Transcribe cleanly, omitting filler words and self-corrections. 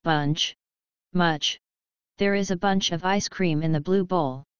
bunch, much. There is a bunch of ice cream in the blue bowl.